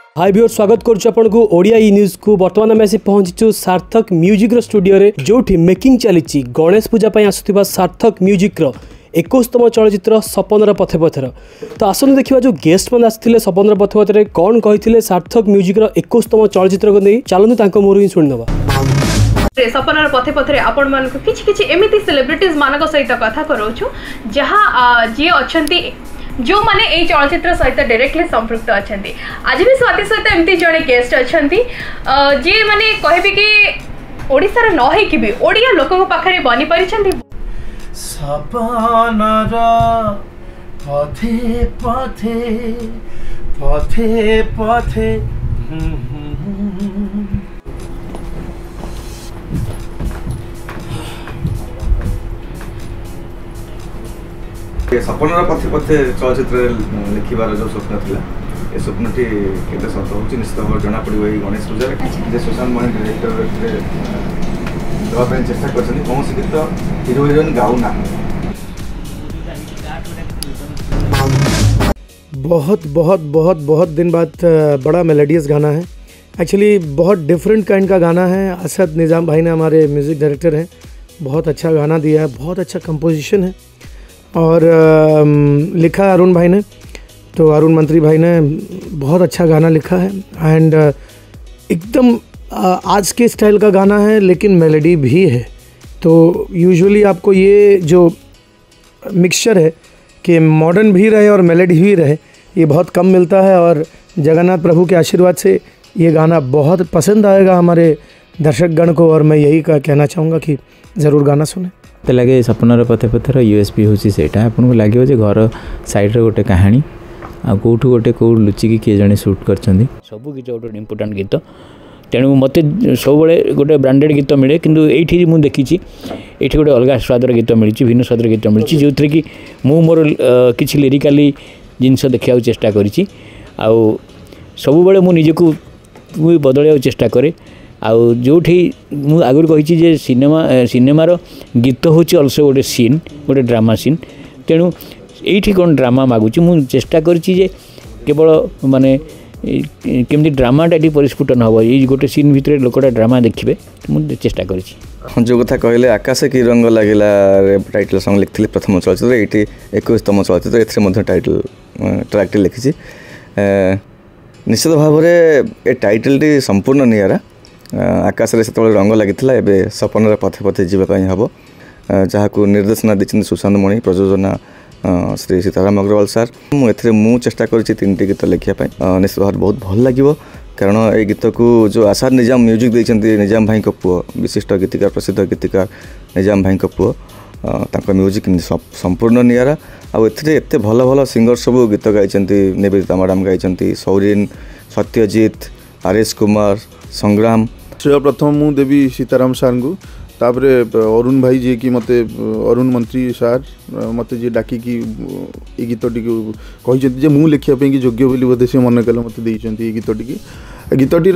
हाय viewers, स्वागत करुँ ओडिया ई news को। बर्तमान आम आसी पहुंचीचु सार्थक म्यूजिक स्टूडियो रे, जोठी मेकिंग चली गणेश पूजा आसुवा सार्थक म्यूजिक 21तम चलचित्र सपनर पथे पथर। तो आसनु देखा जो गेस्ट मैंने आसते सपनर पथे पथर कौन कही सार्थक म्यूजिक 21तम चलचित्र को नहीं, चलतु मोर ही शुणिदबा। सपनर पथे पथरे आपण मानक किछि किछि एमिति सेलिब्रिटीज मानक सहित कथा करोछु जहाँ जी अच्छी जो माने ए चलचित्र सहित डायरेक्टली संपृक्त अच्छा। आज भी स्वाति सहित एमती जड़े गेस्ट अच्छा जी माने कहबी कि ओडिशार न है कि भी ओडिया लोक पाखरे बनी परिछंती। सपनर पथे पथे पथे पथे सपनर पथे पथे चलचित्र लिखार जो स्वप्न था ये स्वप्नटी केते सत हो निश्चित भाव जना पड़ो ये गणेश पूजा सुशांत मणि डायरेक्टर देवाई चेष्टा कर कौन सी गीत हिरो हिरोइन गाऊना। बहुत बहुत बहुत बहुत दिन बाद बड़ा मेलोडियस गाना है। एक्चुअली बहुत डिफरेंट काइंड का गाना है। असद निज़ाम भाई ने हमारे म्यूज़िक डायरेक्टर हैं, बहुत अच्छा गाना दिया है, बहुत अच्छा कंपोजिशन है और लिखा अरुण भाई ने, तो अरुण मंत्री भाई ने बहुत अच्छा गाना लिखा है एंड एकदम आज के स्टाइल का गाना है लेकिन मेलोडी भी है। तो यूजुअली आपको ये जो मिक्सचर है कि मॉडर्न भी रहे और मेलोडी भी रहे, ये बहुत कम मिलता है और जगन्नाथ प्रभु के आशीर्वाद से ये गाना बहुत पसंद आएगा हमारे दर्शकगण को और मैं यही कहना चाहूँगा कि ज़रूर गाना सुने। तो लगे सपनर पथे पथर यूएसपी हूँ से आपको लगे जो घर साइड्रे गोटे कहानी आउठू गोटे कौ लुचिकी किए जड़े सुट कर सब गीत गोटे इम्पोर्टाट गीत। तेणु मत सब गोटे ब्रांडेड गीत मिले किंतु ये मुझे देखी ये गोटे अलग स्वादर गीत मिली, भिन्न स्वादर गीत मिली जो थी कि मु मोर किसी लिरिकाली जिनस देखा चेष्टा करी सब बड़े मुझको बदल चेष्टा करे। आउ जो आगुरी कही सिनेमार गीत हूँ अल्सो गोटे सीन, गोटे ड्रामा सीन। तेणु ये कौन ड्रामा मागुच मु चेष्टा करें केवल माने केमती ड्रामाटा ये परिस्फुट न हो ये गोटे सीन भितर लोकटा ड्रामा देखिए मुझे चेष्टा करें। जो कथा कहले आकाश की रंग लगिला टाइटल सॉन्ग लिखी प्रथम चलचित्र ये 21तम चलचित्र ए टाइटल ट्रैक लिखी। निश्चित भाव में टाइटल संपूर्ण निरा आकाश से रंग लगी एवं सपनर पथे पथे जावाई हम जहाँ निर्देशना दी सुशांत मणि, प्रयोजना श्री सीताराम अग्रवाल सार। मु चेष्टा कर 3टी गीत लिखापी निश्चित भाव बहुत भल लगे कारण ये गीत को जो आसाद निजाम म्यूजिक देते निजाम भाई पुओ विशिष्ट गीतिकार प्रसिद्ध गीतिकार निजाम भाई पुओ तांको म्यूजिक संपूर्ण निरा आते भल भल सिंगर सब गीत गाई निवेदिता मैडम गाई सौरीन, सत्यजित, आरएस कुमार, संग्राम। श्रेय प्रथम मु देवी सीताराम सार को तापर अरुण भाई जी की मते अरुण मंत्री सार मते जी डाकी की ये गीतटी कही मु लिखापी योग्य बोली बोधे से मन कले मत ये गीतटीर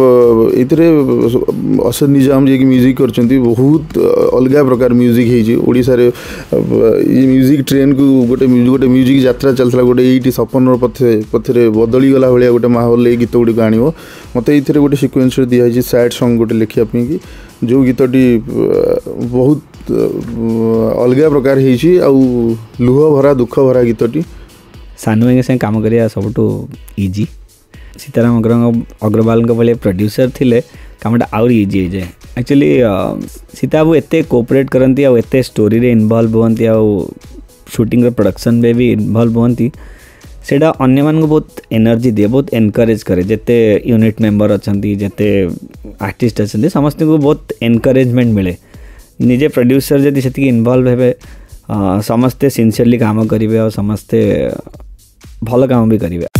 असद निजाम जी म्यूजिक कर बहुत अलग प्रकार म्यूजिक होड़शा ये म्यूजिक ट्रेन को गोटे म्यूजिक यात्रा चलता गोटे ये सपनर पथे पथे बदली गला भाया गोटे माहौल ये गीत गुड़िक आण मत ये गोटे सिक्वेन्स दिखाई सैड सॉन्ग गोटे लिखापी जो गीतटी बहुत अलग प्रकार लुह भरा दुख भरा गीतटी। सानू भाई से काम करिया सबुठू इजी। सीताराम अग्रवाल भाई प्रोड्यूसर थिले कामटा आउरी इजी हो जाए। एक्चुअली सीता बाबू एत कोऑपरेट करती आत स्टोरी रे इन्वॉल्व होती शूटिंग प्रोडक्शन में भी इन्वॉल्व होती सेटा अन्य मान को बहुत एनर्जी दिए, बहुत एनकरेज करे। जिते यूनिट मेंबर अच्छा जिते आर्टिस्ट अच्छा समस्त को बहुत एनकरेजमेंट मिले। निजे प्रोड्यूसर जदि से इन्वॉल्व हे समस्ते सिंसियरली काम करेंगे और समस्ते भल काम भी करेंगे।